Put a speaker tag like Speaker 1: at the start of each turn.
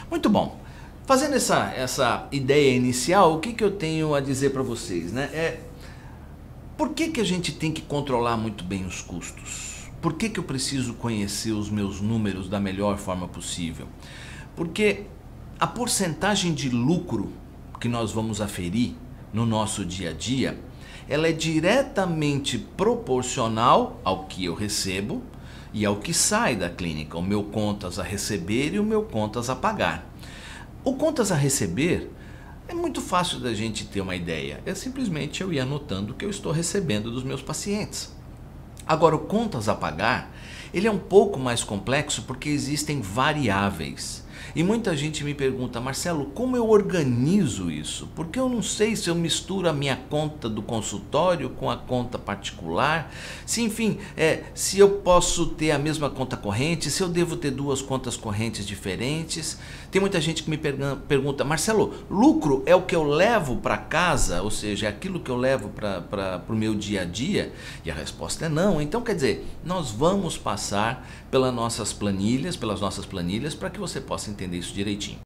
Speaker 1: Muito bom. Fazendo essa ideia inicial, o que eu tenho a dizer para vocês, né? Por que a gente tem que controlar muito bem os custos? Por que eu preciso conhecer os meus números da melhor forma possível? Porque a porcentagem de lucro que nós vamos aferir no nosso dia a dia, ela é diretamente proporcional ao que eu recebo e ao que sai da clínica, o meu contas a receber e o meu contas a pagar. O contas a receber é muito fácil da gente ter uma ideia, é simplesmente eu ir anotando o que eu estou recebendo dos meus pacientes. Agora, o contas a pagar, ele é um pouco mais complexo porque existem variáveis. E muita gente me pergunta, Marcelo, como eu organizo isso? Porque eu não sei se eu misturo a minha conta do consultório com a conta particular, se enfim, se eu posso ter a mesma conta corrente, se eu devo ter duas contas correntes diferentes. Tem muita gente que me pergunta, Marcelo, lucro é o que eu levo para casa, ou seja, é aquilo que eu levo para o meu dia a dia? E a resposta é não. Então, quer dizer, nós vamos passar pelas nossas planilhas para que você possa entender isso direitinho.